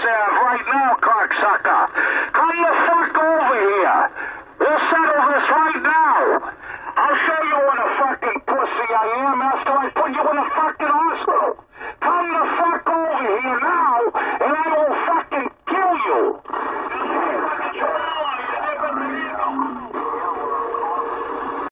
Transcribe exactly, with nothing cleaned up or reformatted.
ass right now, cocksucker. Come the fuck over here. We'll settle this right now. I'll show you what a fucking pussy I am after I put you in a fucking hospital.